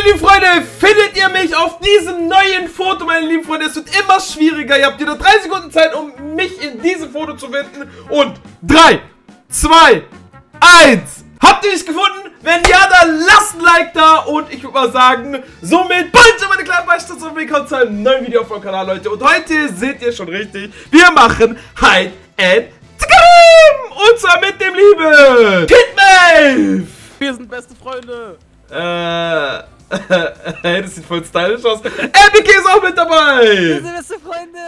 lieben Freunde, findet ihr mich auf diesem neuen Foto, meine lieben Freunde? Es wird immer schwieriger. Ihr habt wieder 3 Sekunden Zeit, um mich in diesem Foto zu finden. Und 3, 2, 1. Habt ihr mich gefunden? Wenn ja, dann lasst ein Like da. Und ich würde mal sagen, somit bald schon meine kleinen Beispiele und willkommen zu einem neuen Video auf meinem Kanal, Leute. Und heute seht ihr schon richtig, wir machen Hide and Seek. Und zwar mit dem lieben Kitmave. Wir sind beste Freunde. Hey, das sieht voll stylisch aus. MBK ist auch mit dabei. Wir sind beste Freunde.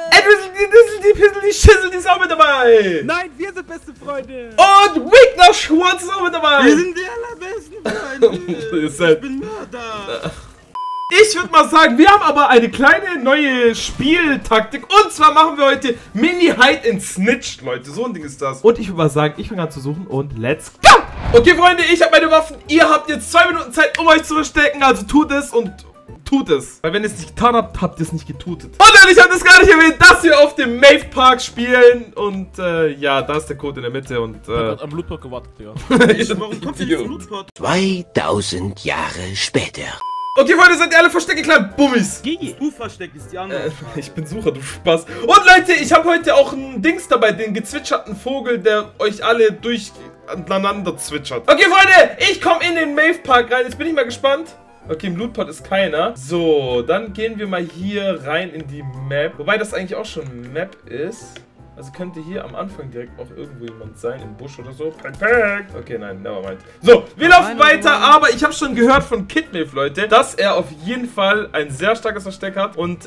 Die Schissel, die ist auch mit dabei. Nein, wir sind beste Freunde. Und Wigner Schwarz ist auch mit dabei. Wir sind die allerbesten Freunde. Ich bin Mörder. Ich würde mal sagen, wir haben aber eine kleine neue Spieltaktik. Und zwar machen wir heute Mini Hide and Snitch, Leute. So ein Ding ist das. Und ich würde mal sagen, ich fange an zu suchen und let's go. Okay, Freunde, ich habe meine Waffen. Ihr habt jetzt 2 Minuten Zeit, um euch zu verstecken. Also tut es und tut es. Weil wenn ihr es nicht getan habt, habt ihr es nicht getutet. Und ich habe das gar nicht erwähnt, dass wir auf dem Mave Park spielen. Und ja, da ist der Code in der Mitte. Und Ich hab am Blutpot gewartet, Digga. Warum kommt ihr zum Blutpot? 2000 Jahre später. Okay, Freunde, seid ihr alle versteckt, kleinen Bummis. Du versteckst, ist die andere. Ich bin Sucher, du Spaß. Und Leute, ich habe heute auch einen Dings dabei, den gezwitscherten Vogel, der euch alle durcheinander zwitschert. Okay, Freunde, ich komme in den Mave Park rein. Jetzt bin ich mal gespannt. Okay, im Lootpot ist keiner. So, dann gehen wir mal hier rein in die Map. Wobei das eigentlich auch schon Map ist. Also könnte hier am Anfang direkt auch irgendwo jemand sein, im Busch oder so. Perfekt. Okay, nein, nevermind. So, wir laufen weiter, aber ich habe schon gehört von Kitmave, Leute, dass er auf jeden Fall ein sehr starkes Versteck hat. Und,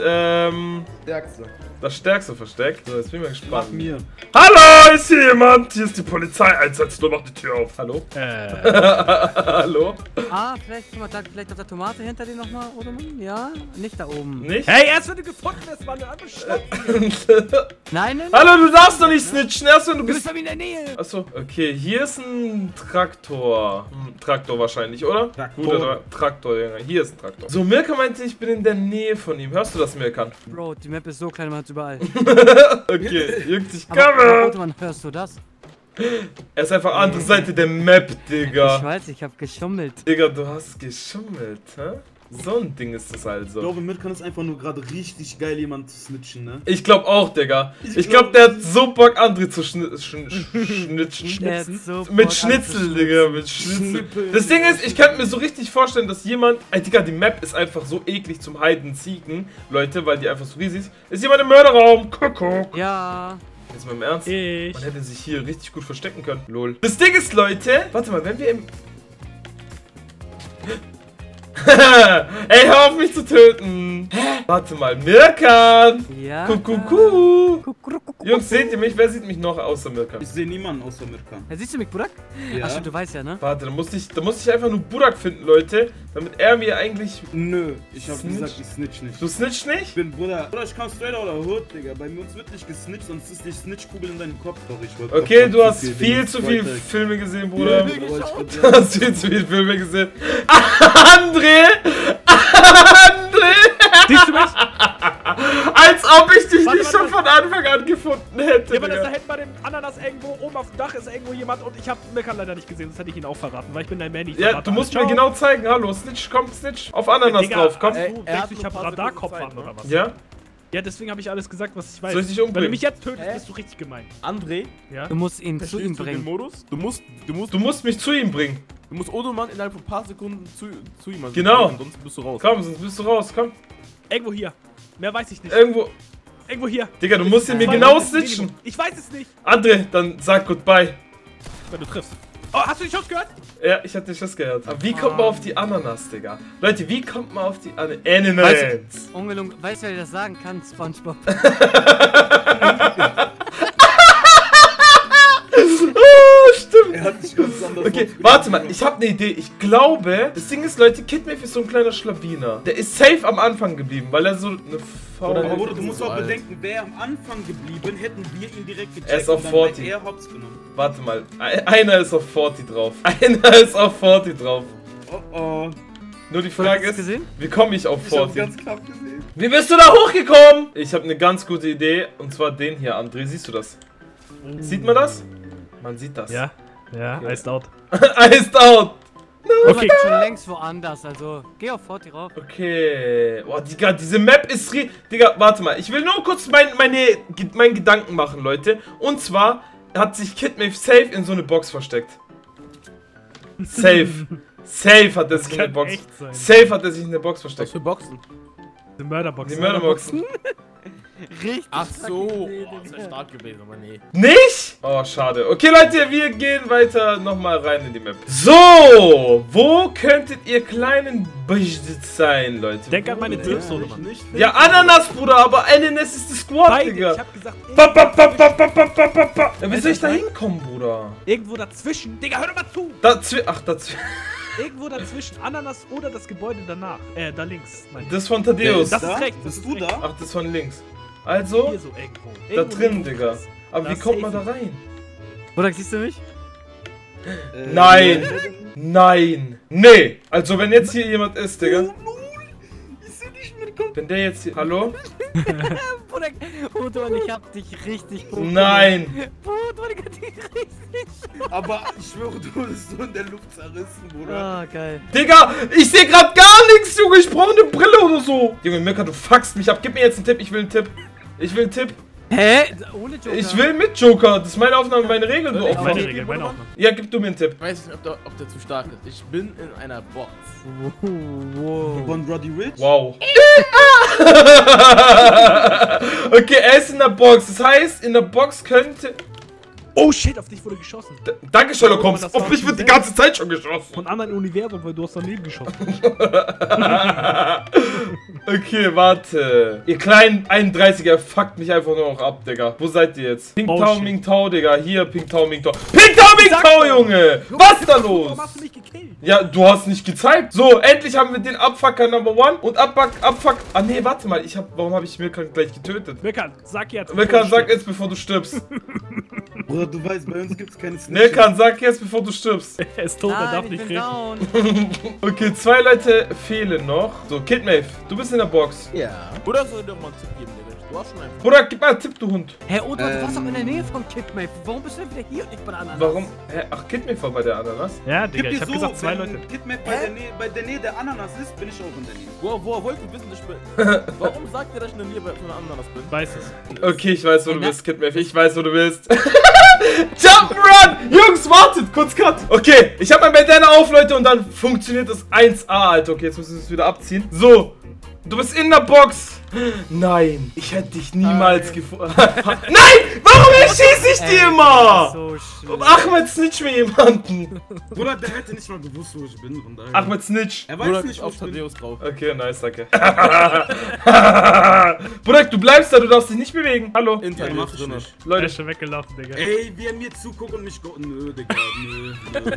das stärkste Versteck. So, jetzt bin ich mal gespannt. Nach mir. Hallo, ist hier jemand? Hier ist die Polizeieinsatz, nur mach die Tür auf. Hallo? Hallo? Vielleicht auf der Tomate hinter dir nochmal, oder Mann? Ja? Nicht da oben. Nicht? Hey, erst wenn du gefunden wirst, Mann, dann Nein. Hallo, du darfst doch nicht snitchen, erst wenn du Du bist bei mir in der Nähe. Achso, okay, hier ist ein Traktor. Traktor wahrscheinlich, oder? Guter Traktor, Junge. Hier ist ein Traktor. So, Mirka meinte, ich bin in der Nähe von ihm. Hörst du das, Mirkan? Bro, die Map ist so klein, man hat's überall. Okay, juckt sich Aber Kamera. Automann, hörst du das? Er ist einfach andere Seite der Map, Digga. Ich weiß, ich hab geschummelt. Digga, du hast geschummelt, hä? So ein Ding ist das Ich also. glaube, mit kann es einfach nur gerade richtig geil jemand snitchen, ne? Ich glaube auch, Digga. Ich glaube, der hat so Bock, André zu schnitzen. So Mit Schnitzel, Digga, mit Schnitzel. Das Ding ist, ich könnte mir so richtig vorstellen, dass jemand... Digga, die Map ist einfach so eklig zum Hide and Seeken, Leute, weil die einfach so riesig ist. Ist jemand im Mörderraum? Kuckuck. Ja. Jetzt mal im Ernst. Ich. Man hätte sich hier richtig gut verstecken können. Lol. Das Ding ist, Leute... Warte mal, wenn wir im... Ey, hör auf mich zu töten! Hä? Warte mal, Mirkan! Ja. Kuckuck! Jungs, seht ihr mich? Wer sieht mich noch außer Mirkan? Ich sehe niemanden außer Mirkan. Ja, siehst du mich, Burak? Ja. Achso, du weißt ja, ne? Warte, da muss ich einfach nur Burak finden, Leute, damit er mir eigentlich... Nö, ich hab Snitch? gesagt, ich snitch nicht. Du snitcht nicht? Ich bin Bruder, ich komm straight out of Hood, Digga. Bei uns wird nicht gesnitcht, sonst ist die Snitchkugel in deinem Kopf. Doch, ich wollte Okay, du hast viel zu viele Filme gesehen, Bruder. Du hast viel zu viele Filme gesehen. André! André! Siehst du mich? Als ob ich dich Warte, nicht schon von Anfang an gefunden hätte. Ja, aber da Digga. hinten bei dem Ananas irgendwo, oben auf dem Dach ist irgendwo jemand und ich hab Mirkan leider nicht gesehen, sonst hätte ich ihn auch verraten, weil ich bin dein Manny. Ja, du musst mir genau zeigen. Hallo, Snitch, komm, Snitch. Auf Ananas Digga, drauf, komm. Du er denkst, hat ich nur hab ein paar Radarkopf Sekunden an Zeit, oder was? Ja? Ja, deswegen habe ich alles gesagt, was ich weiß. Soll ich dich umbringen? Wenn du mich jetzt tötest, bist du richtig gemein. André, Ja? Du musst ihn zu ihm den bringen. Modus. Du musst mich zu ihm bringen. musst Odoman innerhalb von ein paar Sekunden zu ihm Genau. bringen, sonst bist du raus. Komm, sonst bist du raus, komm. Irgendwo hier. Mehr weiß ich nicht. Irgendwo. Irgendwo hier. Digga, du musst ihn mir Zwei genau Minuten snitchen. Minimum. Ich weiß es nicht. André, dann sag goodbye. Wenn du triffst. Oh, hast du die Schuss gehört? Ja, ich hab den Schuss gehört. Aber wie kommt man auf die Ananas, Digga? Leute, wie kommt man auf die Ananas? Ungelungen, weißt du, wer dir das sagen kann? SpongeBob. Oh, stimmt. Er hat sich ganz anders. Okay, warte mal, ich habe eine Idee. Ich glaube, das Ding ist, Leute, Kitmave ist so ein kleiner Schlawiner. Der ist safe am Anfang geblieben, weil er so eine Aber Faul... Bruder, du musst auch so alt. bedenken, wäre am Anfang geblieben, hätten wir ihn direkt gecheckt. Er ist auf und dann 40. hätte er Hops genommen. Warte mal, einer ist auf 40 drauf. Einer ist auf 40 drauf. Oh oh. Nur die Frage Hast ist, du gesehen? wie komme ich auf Ich hab's 40? ganz knapp gesehen. Wie bist du da hochgekommen? Ich habe eine ganz gute Idee, und zwar den hier, André. Siehst du das? Sieht man das? Man sieht das. Ja. Ja, Okay. iced out. Iced out. Okay. Schon längst woanders, also geh auf Forti rauf. Okay. Boah, Digga, diese Map ist Digga, warte mal. Ich will nur kurz meinen Gedanken machen, Leute. Und zwar hat sich Kidmave safe in so eine Box versteckt. Safe. Safe hat er sich in eine Box. Safe hat er sich in eine Box versteckt. Was für Boxen? Die Mörderboxen. Die Mörderboxen. Richtig. Ach so. Oh, das wäre stark gewesen, aber nee. Nicht? Oh, schade. Okay, Leute, wir gehen weiter nochmal rein in die Map. So, wo könntet ihr kleinen Besitz sein, Leute? Denk an meine Tipps, oder Mann? Ja, Ananas, Bruder, aber Ananas ist die Squad, Beide, Digga. ich hab gesagt, Ja, wie soll ich da hinkommen, Bruder? irgendwo dazwischen. Digga, hör doch mal zu! Dazwischen. Irgendwo dazwischen. Ananas oder das Gebäude danach. Da links. Mein Das ist von Thaddeus. Das ist rechts. Bist du da? Ach, das ist von links. Also, Hier so irgendwo. da Irgendwo drin, links. Digga. Aber wie Das kommt man da safe. rein? Bruder, siehst du mich? Nein. Nein. Nee. Also, wenn jetzt hier jemand ist, Digga. Wenn der jetzt hier... Hallo? Bruder, Bruder, und ich hab dich richtig gut. Nein. Bruder, ich hab dich richtig. Aber ich schwöre, du bist so in der Luft zerrissen, Bruder. Ah, geil. Digga, ich sehe gerade gar nichts, Junge. Ich brauche eine Brille oder so. Junge, Mirka, du fuckst mich ab. Gib mir jetzt einen Tipp. Ich will einen Tipp. Ich will einen Tipp. Hä? Ohne Joker? Ich will mit Joker. Das ist meine Aufnahme, meine Regeln. Du auch. Meine Regel, meine Aufnahme. Ja, gib du mir einen Tipp. Ich weiß nicht, ob der zu stark ist. Ich bin in einer Box. Wow. Von Roddy Rich? Wow. Okay, er ist in der Box. Das heißt, in der Box könnte... Oh shit, auf dich wurde geschossen. Danke, Sherlock Holmes. Das Auf war mich schon wird die sehr- ganze Zeit schon geschossen. Von anderen Universum, weil du hast daneben geschossen. Okay, warte. Ihr kleinen 31er fuckt mich einfach nur noch ab, Digga. Wo seid ihr jetzt? Ping Oh, Tau, shit. Ming Tau, Digga. Hier, Ping Tau, Ming Tau. Ping Tau, Ming Tau, Junge! Was ist da los? Warum hast du mich gekillt? Ja, du hast nicht gezeigt. So, endlich haben wir den Abfucker Number 1 und Abfuck... Ah, nee, warte mal. Warum habe ich Mirka gleich getötet? Mirkan, sag jetzt. Mirka, sag jetzt, bevor du stirbst. Bruder, du weißt, bei uns gibt's keine Snitches. Mirka, sag jetzt, bevor du stirbst. Er ist tot, er darf Nein, ich nicht bin reden. down. Okay, 2 Leute fehlen noch. So, Kidmave, du bist in der Box. Ja. Oder soll ich dir mal einen Tipp geben, Digga? Du hast schon einen. Bruder, gib mal einen Tipp, du Hund. Hä, Odo, du warst doch in der Nähe von Kidmave. Warum bist du denn wieder hier und nicht bei der anderen? Warum? Hä? Ach, Kidmave war bei der Ananas? Ja, Gib Digga, dir ich hab so, gesagt 2 wenn Leute. Kidmap bei der Nähe der Ananas ist, bin ich auch in der Nähe. Woher wollt ihr wissen, dass ich bin? Warum sagt ihr, dass ich in der Nähe von einer Ananas bin? Weiß es. Okay, ich weiß, wo du bist, Kidmave. Ich weiß, wo du bist. Jump'n'Run! Jungs, wartet! Kurz Cut! Okay, ich hab mein Bandana auf, Leute, und dann funktioniert das 1A, Alter. Okay, jetzt müssen wir es wieder abziehen. So, du bist in der Box. Nein, ich hätte dich niemals gefunden. Nein! Warum erschieße ich die immer? So schlimm. Achmed snitch mir jemanden. Bruder, der hätte nicht mal gewusst, wo ich bin. Von daher. Ahmed snitch. Er Bruder, weiß nicht, wo auf ich bin. Thaddeus drauf. Okay, nice, danke. Bruder, du bleibst da, du darfst dich nicht bewegen. Hallo. In Ja, Thaddeus mach ich drinne. nicht. Er Leute, ist schon weggelaufen, Digga. Ey, wie er mir zuguckt und mich Nö, Digga, nö.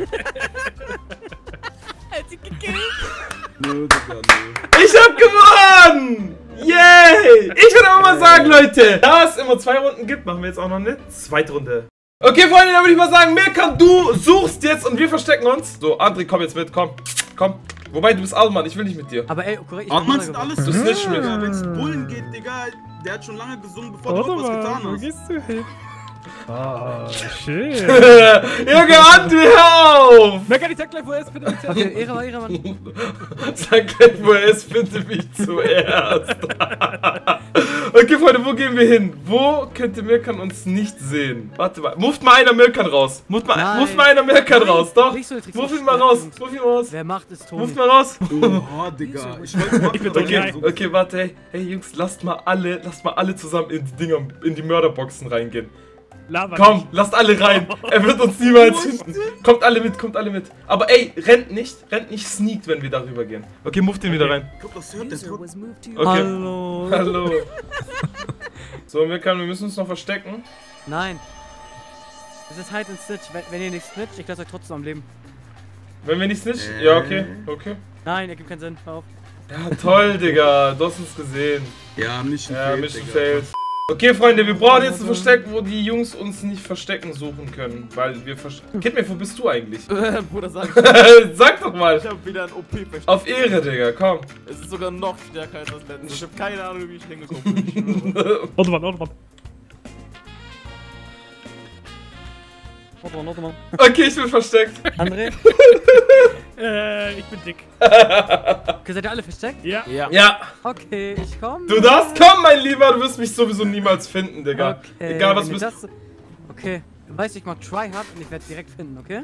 Nö, Digga, nö. ich hab gewonnen! Yay! Ich würde aber mal sagen, Leute, da es immer 2 Runden gibt, machen wir jetzt auch noch eine zweite Runde. Okay, Freunde, dann würde ich mal sagen, Mirkan, du suchst jetzt und wir verstecken uns. So, André, komm jetzt mit, komm. Komm. Wobei, du bist Allmann, ich will nicht mit dir. Aber ey, korrekt, ich Aber bin man runtergeworfen. sind alles Du snitcht mir. Wenn's Bullen geht, Digga, der hat schon lange gesungen, bevor du Warte auch was mal, getan wo hast. gehst du hin? Ah, schön. Junge, André, hör auf! Mirkan, ich sag gleich, wo er ist, bitte. Okay, Ehre, Mann. Sag gleich, wo er ist, bitte mich zuerst. Okay, Freunde, wo gehen wir hin? Wo könnte Mirkan uns nicht sehen? Warte mal, muft mal einer Mirkan raus. Muft mal einer Mirkan raus, doch. Nicht so, Tricks. Muff ihn mal raus, muff ihn mal raus. Wer macht es, Toni? Muff mal raus. Oha, Digga. Ich wollte machen, Ich bin aber doch geil. so- Okay, warte, hey Jungs, lasst mal alle zusammen in die Dinger, in die Mörderboxen reingehen. Lava Komm, lasst alle rein. Er wird uns niemals finden. Kommt alle mit. Aber ey, rennt nicht, sneakt, wenn wir darüber gehen. Okay, muff den wieder rein. Ich glaub, das hört der Tod. Okay. Hallo. Hallo. So, wir müssen uns noch verstecken. Nein. Das ist Hide and Snitch. Wenn ihr nicht snitcht, ich lasse euch trotzdem am Leben. Wenn wir nicht snitchen? Ja, okay. Nein, ergibt keinen Sinn. Hör auf. Ja, toll, Digga. Du hast uns gesehen. Ja, Mission Ja, failed, Mission Digga. failed. Okay, Freunde, wir brauchen jetzt ein Versteck, wo die Jungs uns nicht verstecken suchen können. Weil wir verstecken. Kidmave, wo bist du eigentlich? Bruder, sag ich. Sag doch mal. Ich hab wieder ein OP versteckt. Auf Ehre, Digga, komm. Es ist sogar noch stärker als das letzte. Ich hab keine Ahnung, wie ich hingekommen bin. Ich schwöre. Autobahn. Warte mal. Okay, ich bin versteckt. André? Ich bin dick. Okay, seid ihr alle versteckt? Ja. Ja. Ja. Okay, ich komm. Du darfst kommen, mein Lieber. Du wirst mich sowieso niemals finden, Digga. Okay. Egal, was wenn du ihr bist. das- Okay, du weißt, ich mach Try Hard und ich werde direkt finden, okay?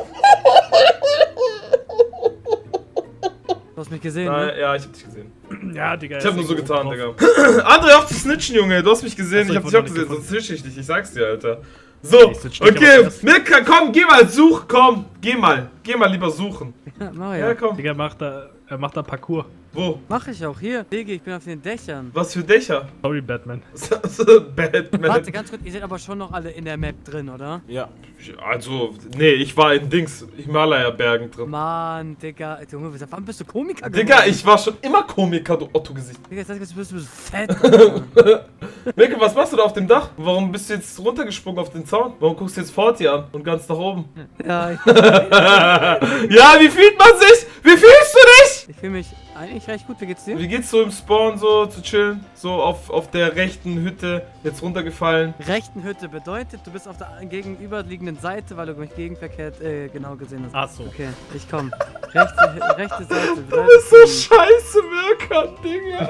Du hast mich gesehen, Nein, ne? ja, ich hab dich gesehen. Ja, Digga. Ich hab ist nur so irgendwo getan, drauf. Digga. André, auf zu snitchen, Junge. Du hast mich gesehen, Achso, ich hab ich dich auch wurde gesehen, noch sonst snitch ich dich. Ich sag's dir, Alter. So, Ich snitch dich aber okay. zuerst. Mirka, komm, geh mal, such, komm. Geh mal lieber suchen. Ja, mach Ja, ja. komm. Digga, macht da Parcours. Wo? Mach ich auch, hier. Digga, ich bin auf den Dächern. Was für Dächer? Sorry, Batman. Batman. Warte, ganz kurz, ihr seid aber schon noch alle in der Map drin, oder? Ja. Also, nee, ich war in Himalaya-Bergen drin. Mann, Digga. Junge, wann bist du Komiker Digga, ich war schon immer Komiker, du Otto-Gesicht. Digga, jetzt sagst du, du bist fett. Alter. Mirka, was machst du da auf dem Dach? Warum bist du jetzt runtergesprungen auf den Zaun? Warum guckst du jetzt Forti an und ganz nach oben? Ja, Ja, wie fühlt man sich? Wie fühlst du dich? ich fühle mich eigentlich recht gut. Wie geht's dir? Wie geht's so im Spawn so zu chillen? So auf der rechten Hütte jetzt runtergefallen. Rechten Hütte bedeutet, du bist auf der gegenüberliegenden Seite, weil du mich gegenverkehrt genau gesehen hast. Ach so. Okay, ich komm. Rechte Seite Das bedeutet. ist so scheiße, Mirka, Digga.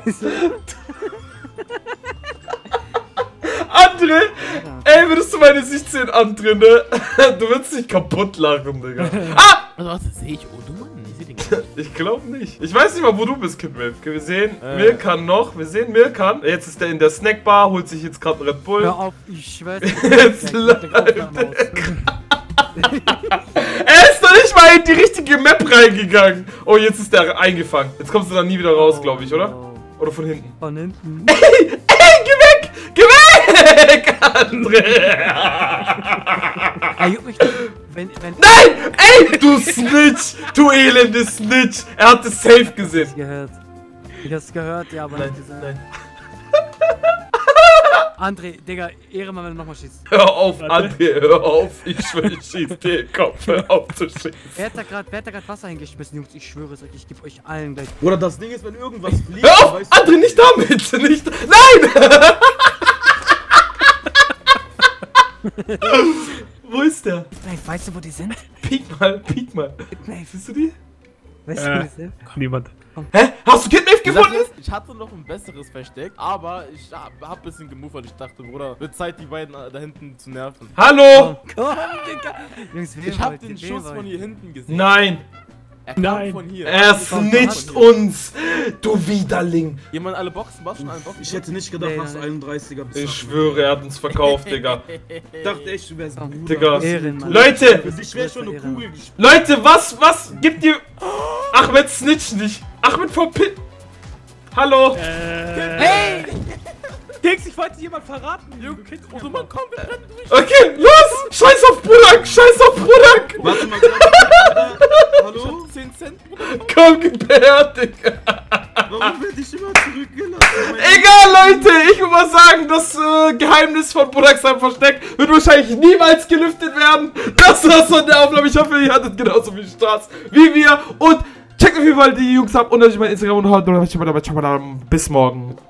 André, ey, würdest du meine Sicht sehen, André, ne? Du würdest dich kaputt lachen, Digga. Ah! Also, was sehe ich? Oh, du Mann, ich sehe den gar nicht. Ich glaube nicht. Ich weiß nicht mal, wo du bist, Kidwave. Wir sehen Mirkan noch. Wir sehen Mirkan. Jetzt ist er in der Snackbar, holt sich jetzt gerade einen Red Bull. Hör auf, ich schwör's. Jetzt läuft Er Er ist noch nicht mal in die richtige Map reingegangen. Oh, jetzt ist der eingefangen. Jetzt kommst du da nie wieder raus, glaube ich, oder? Oder von hinten. Von hinten. Ey, geh weg! Geh weg, André! Er juckt mich nicht. Wenn Nein! Ey, du Snitch! Du elende Snitch! Er hat es safe gesehen. gehört. Ich hab's gehört, ja, aber Nein, nicht gesagt. nein. André, Digga, Ehre mal, wenn du nochmal schießt. Hör auf, André, hör auf. Ich schwöre, ich schieß dir den Kopf. Hör auf zu schießen. Wer hat da gerade Wasser hingeschmissen, Jungs? Ich schwöre es euch, ich gebe euch allen gleich. Oder das Ding ist, wenn irgendwas fliegt, Hör auf, weißt du, André, nicht damit! Nicht. Nein! Wo ist der? Ey, weißt du, wo die sind? Piek mal. Ey, Siehst du die? weißt du, wo die sind? Niemand. Hä? Hast du Kidwave gefunden? Ich hatte noch ein besseres Versteck, aber ich hab ein bisschen gemovert. Ich dachte, Bruder, wird Zeit, die beiden da hinten zu nerven. Hallo? Komm, Digga. Jungs, Ich hab den Schuss von hier hinten gesehen. Nein, Er kam Nein. von hier. er Von snitcht hier. uns. Du Widerling. Jemand alle Boxen? Warst schon alle Boxen? ich hätte nicht gedacht, Nee, dass du nein. 31er bist. Ich schwöre, er hat uns verkauft, Digga. Ich dachte echt, du wärst Bruder. Digga. Ehrenmann. Leute, Ich wäre schon eine Kugel gespielt. Leute, was gibt ihr... Ahmed snitcht nicht. Ahmed vom Pit. Hallo? Hey! Dings, ich wollte jemand verraten. Junge, oh, du Mann, komm, wir rennen durch. Okay, los! Scheiß auf Brudak! Scheiß auf Brudak! Warte mal, Bruder. Hallo? 10 Cent, Bruder. Komm, gib her, Digga. Warum werde ich immer zurückgelassen? Egal, Leute, ich will mal sagen, das Geheimnis von Budaks seinem Versteck wird wahrscheinlich niemals gelüftet werden. Das war's von der Aufnahme. Ich hoffe, ihr hattet genauso viel Spaß wie wir. Und checkt auf jeden Fall die Jungs ab und natürlich mein Instagram und haut bis morgen.